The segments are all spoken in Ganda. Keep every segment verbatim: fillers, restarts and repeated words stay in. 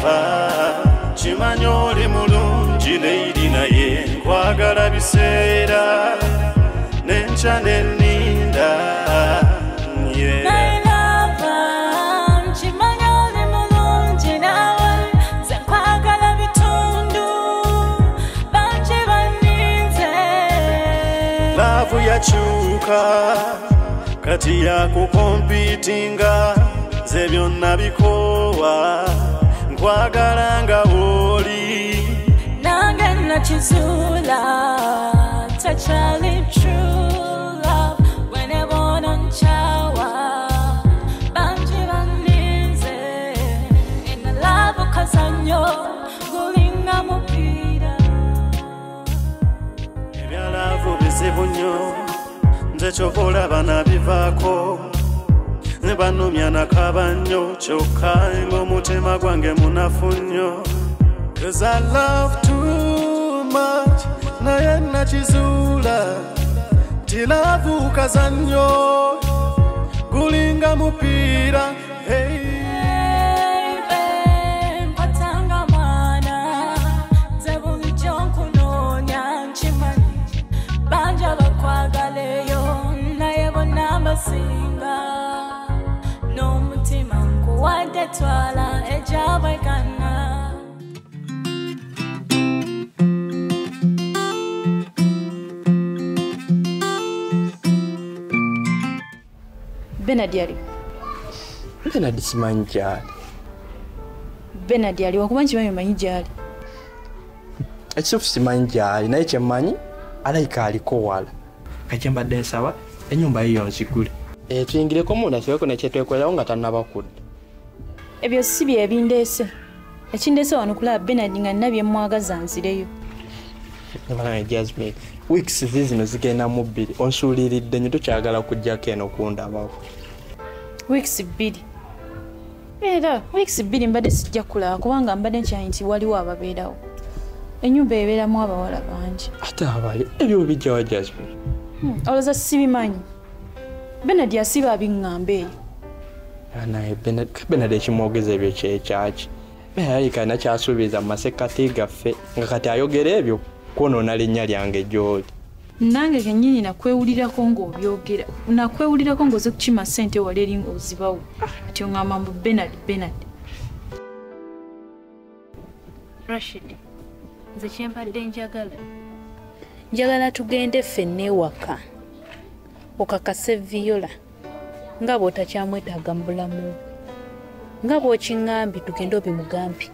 lava chimanyi oli mulungi lady naye nkwagala biseera nenkya nenninda yeah. Love yachuka kati ya kukompitinga ze byonna bikowa nkwagala nga oli nange nakizula tachali true love whenever on chawa banji baninze in the love kazanyo gulinga mupira ebya love bizibu nnyo nze kyokola bana bivaako ne banumya nakaba nnyo kyokka ng'omutima gwange munafu nnyo cause I love too much naye nakizuula ti love kazannyo gulinga mupiira hey. Singa no mutima nkuwadde twala ejabwekana Benard yali Benard simanyi gyali Benard yali wakuba nkimanyi omanyi gyali ekisufu simanyi gyali naye kyemmanyi alayika aliko wala kakyembadde nsaba enyumba yiyo nzigule eh tuyingireko munda kiweko nekyetwekolerawo nga tannaba kudda ebyo si bye bindeese ekindeese wano kulaba Benard nga nina bye mwagaza nzireyo Mwana Jasmine weeks zino zigenda mu bbiri onsuuliridde nnyo tokyagala kujjako eno kundabawo weeks bbiri era weeks bbiri mbadde sijja kulaba kubanga mbadde nkyanyi nti waliwo ababeerawo ennyumba ebeeramu abawala bangi ate abayo ebyo bijjawa Jasmine Hmm, olowooza sibimanyi Benard yasiba abiŋŋamba eyo naye Benard ekimwogeza ebyo kyekyaki beeralika nakyasuubiza mu masekkati gaffe nga kati ayogera ebyo kwonoona linnya lyange gy'oli nange kennyini nakwewulirako ng'obyogera nakwewulirako ng'oze kukima ssente wala eri ng'ozibawo ati oŋŋamba mbu Benard Benard Rashid nze kyempadde njagala njagala tugende ffenna ewaka okakase Viola nga bw'otakyamwetaaga mu bulamu nga bw'okiŋŋambye tugende obimugambi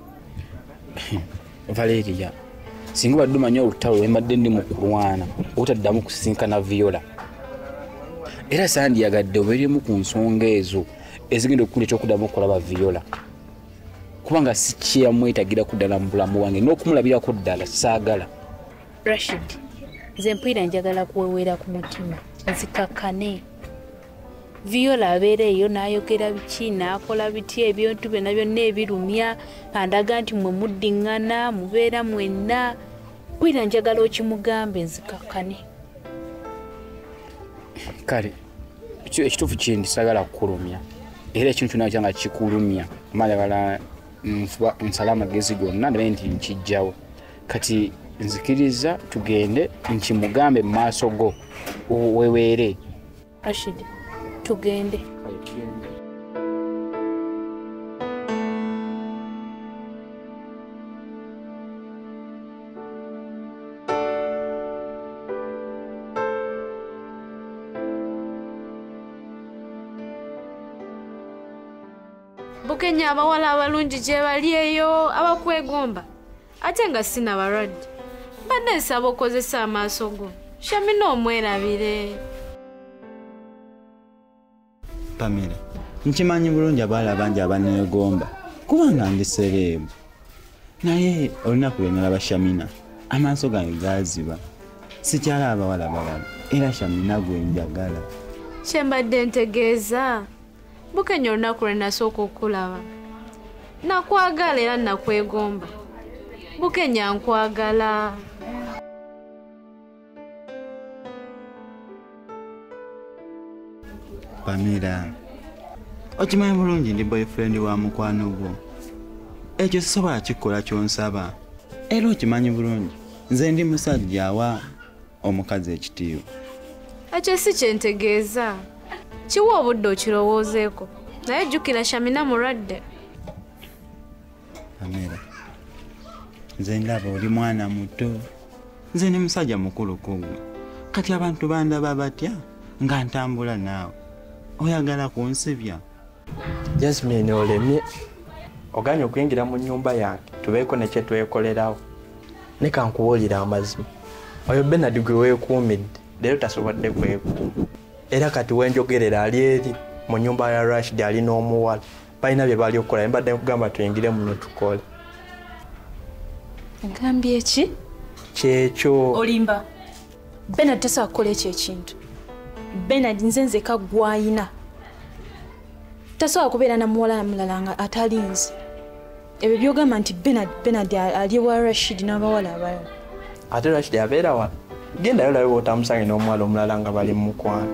Valeria singa badde omanyi olutalo lwembadde ndi mu kulwana obutaddamu kusisinkana Viola era sandiyagadde obeeremu ku nsonga ezo ezigenda okukula ekyokuddamu okulaba Viola kubanga si kyeyamwetagira kuddala mu bulamu wange n'okumulabirako ddala saagala Rashid nze mpulira njagala kuwewera ku mutima nzikakkane Viola abeera eyo n'ayogera biki n'akola biti ebintu byonna byonna ebirumya andaga nti mwe muddiŋŋana mubeera mwenna mpulira njagala okimugambe nzikakkane kale ekituufu kindi sagala kukulumya era ekintu kyonna kyanga kikulumya amalagala nsala amagezi gonna ndabe nti nkijjawo kati nzikiriza tugende nkimugambe mu maaso go weweere Rashid tugende Bukenya abawala abalungi gye bali eyo abakwegomba ate nga sina baradde mbadde nsaba okozesa amaaso go shamina omwerabire Pamela nkimanyi bulungi abawala bangi abaneegomba kubanga ndi sereemu naye olunaku lwe nalaba Shamina amaaso gange gaziba sikyala abawala balala era Shamina gwe njagala kye mbadde ntegeeza Bukenya olunaku lwe nasooka okulaba nakwagala era nakwegomba Bukenya nkwagala Pamela okimanyi bulungi ndi boyfriend wa mukwano gwo ekyo sisobola kikola kyonsaba era okimanyi bulungi nze ndi musajja awa omukazi ekitiibwa. Ekyo si kyentegeeza. Kiwa obudde okirowoozeeko naye jjukira Shamina mulwadde. Pamela, nze ndaba oli mwana muto, nze ni musajja mukulu kugwe. Kati abantu bandaba batya nga ntambula naawe oyagala kunsibya? Jasmine olemye oganya okuyingira mu nnyumba yange tubeeko ne kye twekolerawo ne kankubuulira amazima. Oyo Bernard gwe weekuumidde leero tasobodde kwekuuma era kati wenjogerera ali eri mu nnyumba ya Rashid ali n'omuwala balina bye bali okukola mbadde nkugamba tuyingire muno tukole. Ngambye eki? Kyekyo Olimba. Bernard tasobola kukola ekyo ekintu. Bernard nze nzeka gwayina. Tasobola kubeera na muwala mulala nga atalinze. Ebyo byogamba nti Bernard Bernard ali wa Rashid n'abawala abalala. ate Rashid abeera wa gendayo lawe bw'otamusange n'omuwala omulala nga bali mu mukwano.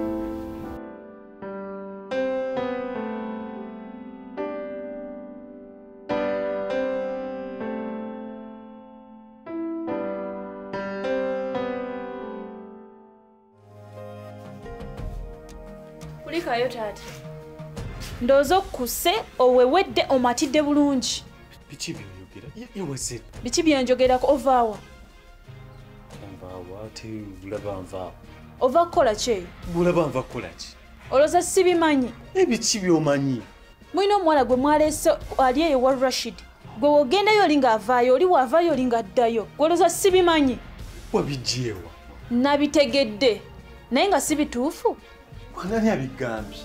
Kulikayo taata. Ndowooza okkuse owewedde omatidde bulungi. Biki by'oyogera? Yeweze. Biki byenjogerako ovaawa? Nvaawa ate bulaba nvaawa. Ova kukola ki? Bulaba nva kukola ki? Olowooza sibimanyi. Ebiki by'omanyi? Mulina omuwala gwe mwaleese ali eyo wa Rashid. Gwe wogendayo oli ng'avaayo oli waavaayo oli ng'addayo. Gwe olowooza sibimanyi. Wabiggyeewa? Nabitegedde naye nga si bituufu. Wanani abigambye?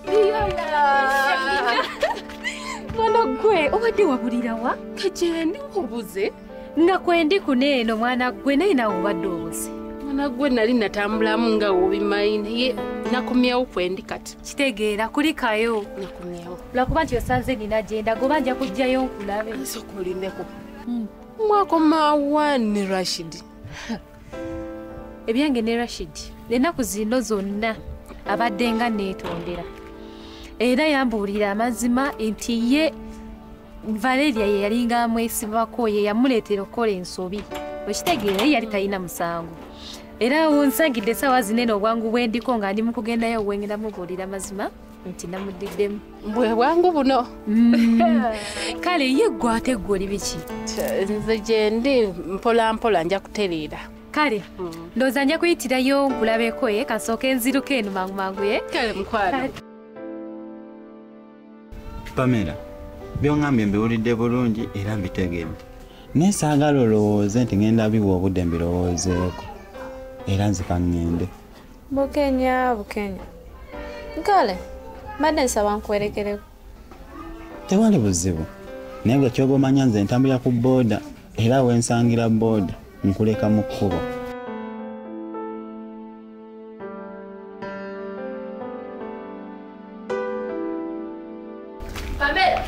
Mwana gwe obadde wabulira wa? Kagyendi nkubuze nga kwendi kuneeno mwana gwe naye nawe obadde obuze. Mwana gwe nali natambulamu nga obimanyi naye nakomyawo kwendi kati. Kitegeera kulikayo nakomyawo. Lwakuba nti osanze nina gyenda goba nja kujjayo nkulabe. Nsooka olindeko. Mwakoma wa ne Rashid? Ebyange ne Rashid ennaku zino zonna abadde nga neetondera era yambuulira amazima nti ye Valeria ye yalinga amwesibako ye yamuleetera okukola ensobi okitegeera yali talina musango era wonsangidde essaawa zinene obwangu bwendiko nga ndi mu kugendayo obwengenda mubuulira amazima nti namuddiddemu bwe bwangu buno kale ye ggwe ate ggwe oli biki? Nze gye ndi mpola mpola nja kutereera. Kale, ndowooza nja kuyitirayo nkulabeko ye kasooke nziruke eno mangu mangu ye. Kale mukwano. Pamela, by'oŋŋambye mbiwulidde bulungi era mbitegedde. Naye saagala olowooze nti ŋŋenda biwa obudde mbirowoozeeko. Era nzika ŋŋende. Bukenya Bukenya. Kale, mbadde nsaba nkwerekereko. Tewali buzibu. Naye gwe ky'oba omanya nze ntambulira ku booda era wensangira booda. Nkuleka mu kkubo. Pamela.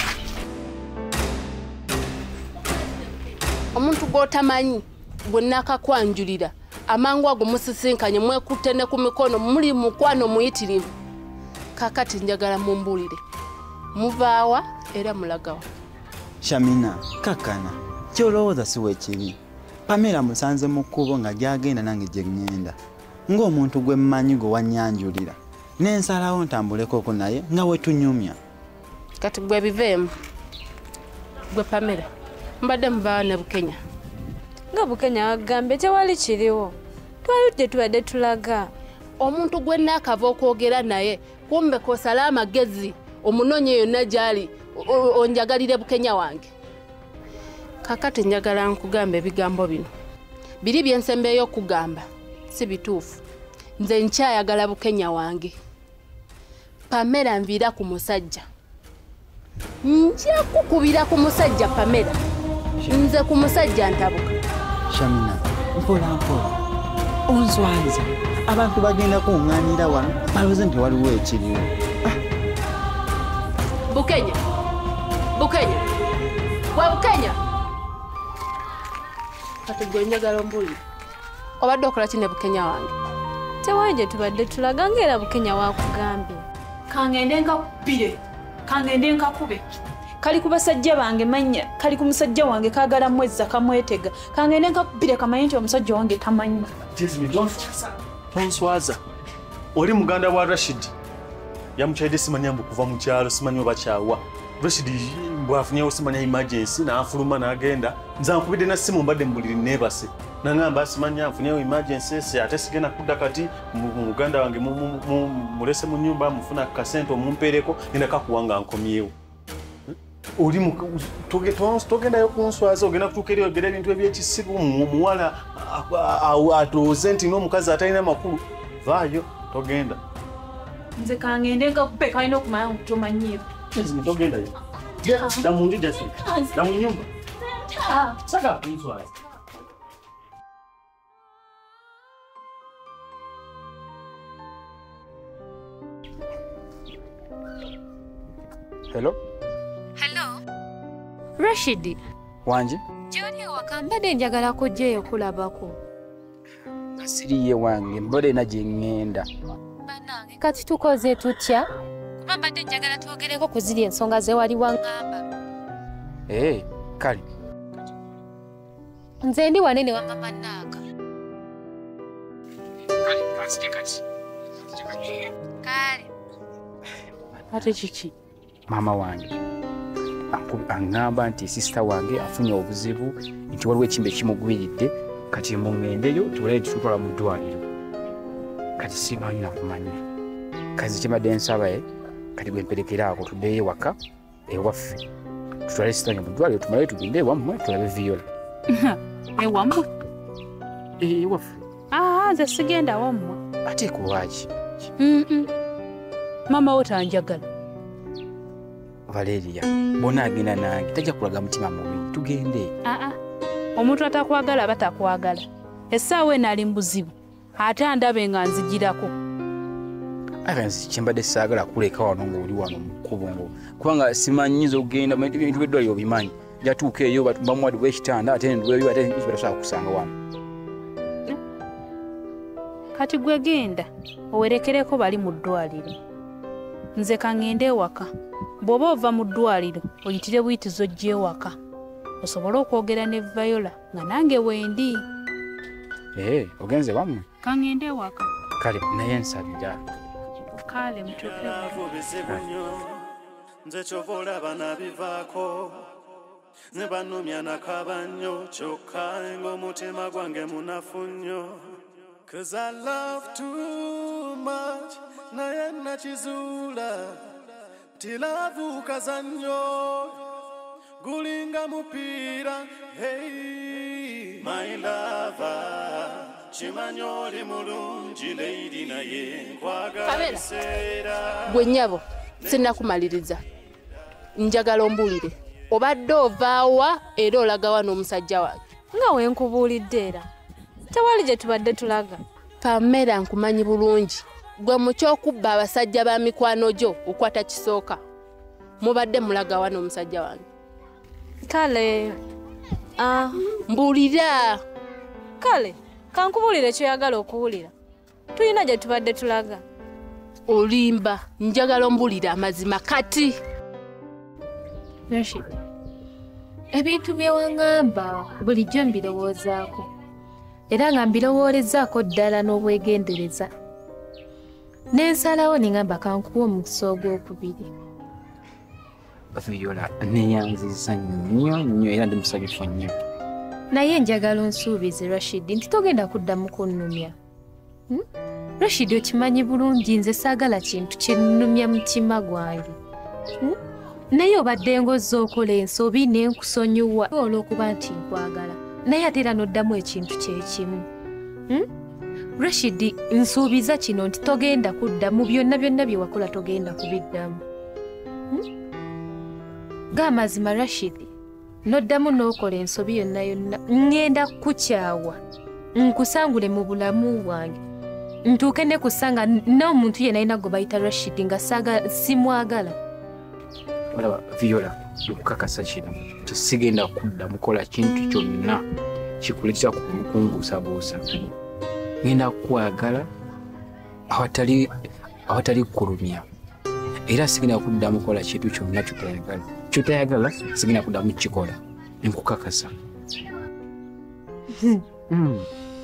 Omuntu gw'otamanyi bwe nnaakakwanjulira amangu ago musisinkanye mwekutte ne ku mikono muli mukwano muyitirivu. Kaakati njagala mumbuulire. Muvaawa era mulagawa. Shamina, kakkana. Ky'olowooza si weekiri. Pamela musanze mu kkubo nga gy'agenda nange gye ŋŋenda. Ng'omuntu gwe mmanyi gwe wannyanjulira. N'ensalawo ntambuleko naye nga we tunyumya. Kati gwe biveemu. Gwe Pamela, mbadde muvaawo ne Bukenya. Nga Bukenya wagambye tewali kiriwo. Twaludde tubadde tulaga. Omuntu gwe nnaakava okwogera naye kumbe kosala amagezi omunoonye yonna gy'ali onjagalire Bukenya wange. Kakati njagala nkugamba ebigambo bino. Biri byensembeeyo okugamba si bituufu. Nze nkyayagala Bukenya wange. Pamela nviira ku musajja. Nja kukubira ku musajja Pamela. Nze ku musajja ntabuka. Shamina, mpola mpola. Onzwanza. Abantu bagenda kuŋŋaanira wano balowooze nti waliwo ekiriwo. Bukenya. Bukenya. Gwa Bukenya. Kati gwe njagala ombuulire. Obadde okola ki ne Bukenya wange? Tewali gye tubadde tulaga ng'era Bukenya wakugambye. Kangende nkakubire, kangende nkakube, kali ku basajja bange manya kali ku musajja wange kaagala mwezza kamwetega kangende nkakubire kamanyi nti omusajja wange tamanyi. Jasmine, don't tonswaza. Oli muganda wa Rashid. Yamuchaide simanya mbu kuva mu kyalo simanyi oba kyawa. Rashid bwafunyewo simanya emergency n'afuluma n'agenda. Nza nkubidde na simu mbadde mbuliri nebase. Nangamba simanya nfunyewo emergency se ate sigenda kudda kati muganda wange mulese mu nyumba mufuna kasente omumpereko nina kakuwanga nkomyewo. Oli togendayo kunswaza ogenda kutuuka eri ogera ebintu ebyekisibu muwala atuuze nti n'omukazi atalina makulu. Vaayo togenda. Nze kangende nkakupe kalina okumanya nti tomanyiiro. Togendayo. Dda mu nju Jasmine. Dda mu nyumba. Saka kunswaza. Hello? Hello? Rashid. Wanje? Joni wakambade njagala kujjeyo kulabako. Asiriye wange mbode na jengenda. Banange kati tukoze tutya? Kuba mbadde njagala twogereko ku ziri ensonga ze wali wangamba. Eh, kali. Nze ndi wanene wa mama Naaka. Kati kati. Kale. Ate kiki? Mama wange. Angamba nti sister wange afunye obuzibu nti waliwo ekimbe kimugubiridde kati mungendeyo tulaye tutwala mu ddwaliro. Kati simanyi nakumanya. Kazi kimadde nsaba ye kati gwe mperekera ako tuddeyo ewaka ewaffe. Tutwale sister mu ddwaliro tumale tugende ewammwe tulabe Viola. Ewammwe? Eh, ewaffe. Ah, nze sigenda wammwe. Ate kuwaaki? Mm. Mama wo tanjagala. Valeria, bona agenda nange tajja kulaga mutima mubi. Tugende. Ah ah. Omuntu atakwagala batakwagala. Essaawa eno ali mbuzibu. Ate ndabe nga nzigirako. Akansi kimbadde saagala kuleka wano ng'oli wano mu kkubo ngo. Kubanga simanyiza ogenda mu bintu by'eddwaliro obimanyi. Jatuuka eyo bamuwadde w'ekitanda ate ndweyo ate batasobola kusanga wano. Kati gwe genda owerekereko bali mu ddwaliro. Nze kangende ewaka. Bw'oba ova mu ddwaliro oyitire buyitizo gy'ewaka osobole okwogera ne Viola nga nange wendi. Eh, ogenze wammwe? Kangende ewaka. Kale naye nsabira. Kale mutuuke. Nze kyova olaba nabivaako ne banumya nakaba nnyo kyokka ng'omutima gwange munafu nnyo. 'Cause I love too much naye nakizuula tilavu kazanyo gulinga mupiira. Hey my lover chimanyoli mulungi lady naye nkwagala biseera. Gwe nnyabo sinnakumaliriza njagala ombulire obadde ovaawa era olaga wano omusajja wange. Nga wenkubuulidde era tewali gye tubadde tulaga. Pamela nkumanyi bulungi gwe mukyokubba abasajja ba mikwano gyo okwata kisooka mubadde mulaga wano omusajja wange. Kale ah mbulira. Kale kankubuulire kyoyagala okuwulira. Tulina gye tubadde tulaga. Olimba njagala ombulira amazima kati. Rashid, ebintu byewangamba bulijjo mbirowoozaako era nga mbirowoolezaako ddala n'obwegendereza. Nensalawo ningamba kankuwa omukisa ogwokubiri. Viola neyanziza nnyo nnyo era ndi musanyufu nnyo. Naye njagala onsuubize Rashid nti togenda kuddamu kunnumya. Hmm? Rashid okimanyi bulungi nze saagala kintu kinnumya mutima gwange. Hmm? Naye obadde ngozza okola ensobi n'enkusonyiwa olw'okuba nti nkwagala. Naye ate era n'oddamu ekintu kyekimu. Hmm? Rashid nsuubiza kino nti togenda kuddamu byonna byonna bye wakola togenda kubiddamu. Hmm? Gamazima Rashid n'oddamu n'okola ensobi yonna yonna ngenda kukyawa nkusangule mu bulamu bwange ntuuke ne kusanga n'omuntu yenna alina gwe bayita Rashid nga simwagala. Olaba Viola okukakasa kino tisigenda kudda mukola kintu kyonna kikuleetera kukunguusabuusa. Ngenda kukwagala awatali awatali kulumya era sigenda kudda mukola kintu kyonna kyotayagala. kyotayagala sigina kuddamu kukikola nkukakasa. Mm.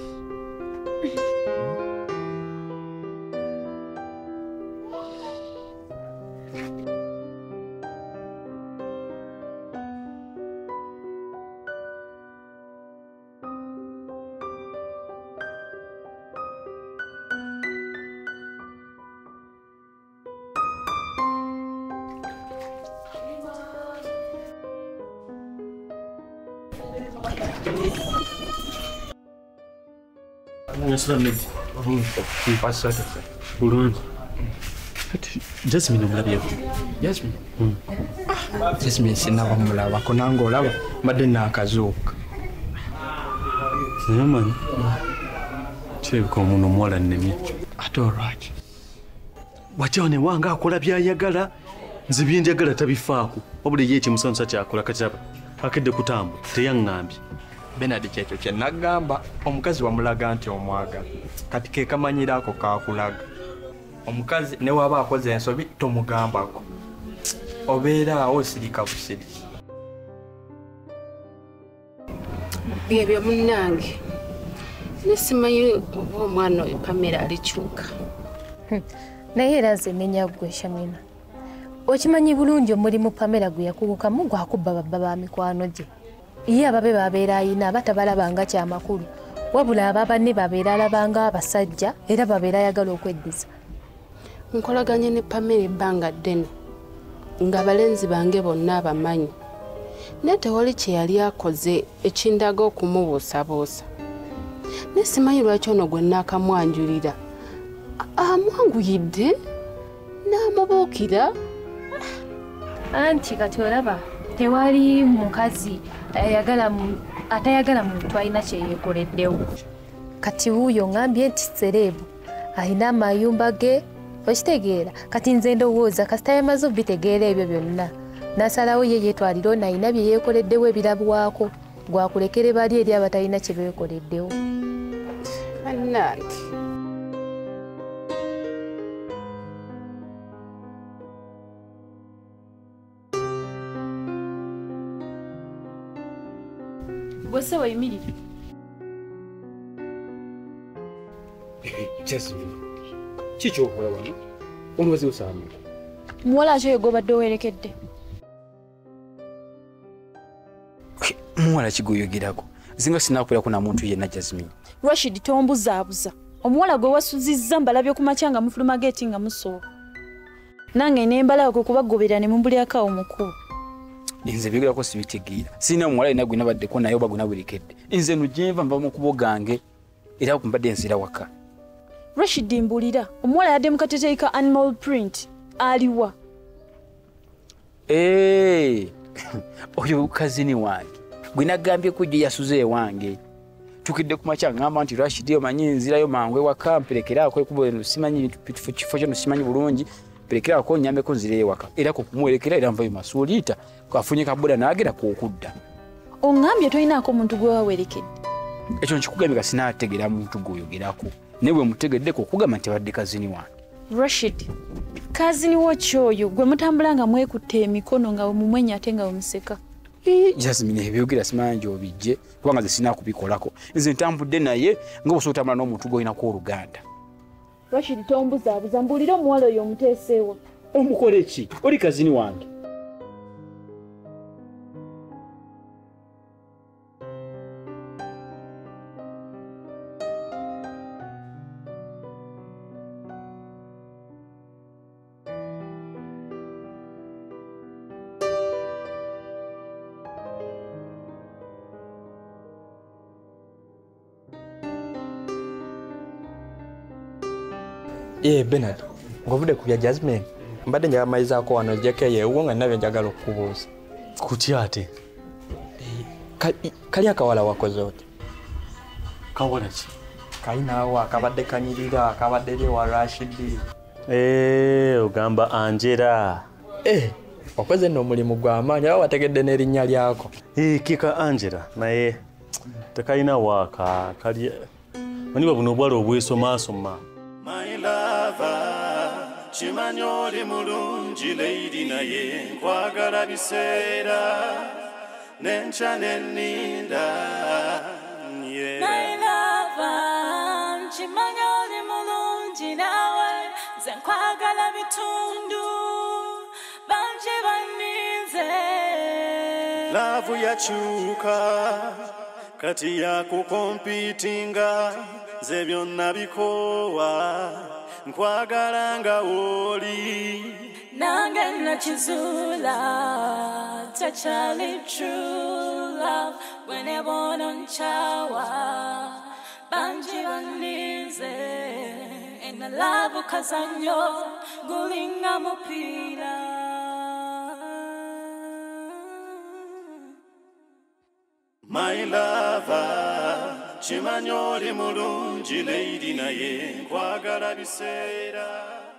Jasmine omulabyeeko? Jasmine? Jasmine sinaba mulabako nange olaba mbadde naakazuuka. Naye manyi kirabika omuntu omuwala nnemye. Ate olwaki? Wajjawo ne wange akola by'ayagala nze byenjagala tabifaako wabula ye ekimusanusa kyakola kataba akedde kutambula teyaŋŋambye. Benard kyekyo kye nagamba omukazi wamulaga nti omwagala kati ke kamanyira ako kakulaga. Omukazi ne waba akoze ensobi tomugambako obeera awo sirika busiri. Ebyo munnange nesimanyi oba omwana oyo Pamela alikyuka. Naye era nze nenya ggwe Shamina. Okimanyi bulungi omulimu Pamela gwe yakubukamu gwakubba babba ba mikwano gye. Ye ababe babeera ayina abatabalabanga kyamakulu wabula aba banne babeera alabanga abasajja era babeera ayagala okweddiza. Nkolaganye ne Pamela ebbanga ddene nga balenzi bange bonna abamanyi naye tewali kye yali akoze ekindaga okumubuusabuusa. Ne simanyi lwaki ono gwe naakamwanjulira amwanguyidde n'amubuukira. Anti kati olaba tewali mukazi atayagala muntu alina kyeyekoleddewo. Kati wuuyo ngambye nti sereebu alina amayumba ge okitegeera. Kati nze ndowooza kasita yamaze obitegeera ebyo byonna n'asalawo ye yeetwalira ono alina bye yeekoleddewo ebirabwako gwakulekere bali eri abatalina kye beekoleddewo. Annange Bwese wayimirira. Jasmine, kiki okola wano? Omubazi osaamu. Muwala akyo yegobadde owerekedde. Muwala kigoyogerako. Zinga sinakulako na muntu yenna Jasmine. Rashid tombuzaabuza. Omuwala gwe wasuzizza mbalabye ku makya nga mufuluma geeti nga musooka. Nange n'embalako kubagobera ne mumbulirako omukulu. Nze bigirako sibitegeera. Sina omuwala ina gwina baddeko naye oba gwina bulikedde. Nze nujenva mva mu kubo gange era kumbadde nsira waka. Rashid mbulira omuwala yadde mukateteyi ka animal print aliwa. Eh, oyo kazini wange gwina gambye kujja yasuze ewange. Tukidde ku makya ngamba nti Rashid omanyi nzirayo mangwe waka mperekera ko kubo simanyi kifo kyo simanyi bulungi perekera ko nyambe ko nzire waka era ko kumwerekera era mvayo masuulita kwafunye kaboda naagera ku okudda. Ongambye toyinaako muntu gwe wawerekedde. Ekyo nkikugambika sinaategeera muntu gwoyogerako newe mutegeddeko okugamba nti wadde kazini wange. Rashid kazini wo kyoyo gwe mutambula nga mwekutte emikono nga mumwenya ate nga omuseka. Jasmine ebyogera simanyi obijje kubanga ze sinaakubikolako. Nze ntambudde naye nga bw'osootambula n'omuntu gw'oyinako oluganda. Rashid tombuzaabuza mbulira omuwala oyo omuteeseewo. Omukole ki? Oli kazini wange. Eh Benard, ngovude kubya Jasmine. Mbadde njagala mayizaako wano jeke yeewo nga nabyo njagala okubuuza. Kutya ate? Kali akawala wakoze oti? Kawala ki? Kalinawo akabadde kanyirira akabadde eri wa Rashid. Eh, ogamba Angela. Eh, wakoze nno omulimu gw'amaanyi awo wategedde n'erinnya lyako. Eh, kika Angela naye tekalina waaka kali manyi buno obwala obwesomaasoma. My lover, chimanyi oli mulungi lady naye nkwagala biseera n'enkya n'enninda yeah. My lover, chimanyi oli mulungi nawe nze nkwagala bitundu bangi banninze. Laavu yakyuka kati yakukompitinga nze byonna bikoowa nkwagala nga woli nange nakizuula takyali true love bwenebono nkyawa bangi banninze ena laavu kazanyo gulinga mupiira. My lover, chimanyi oli mulungi lady naye nkwagala biseera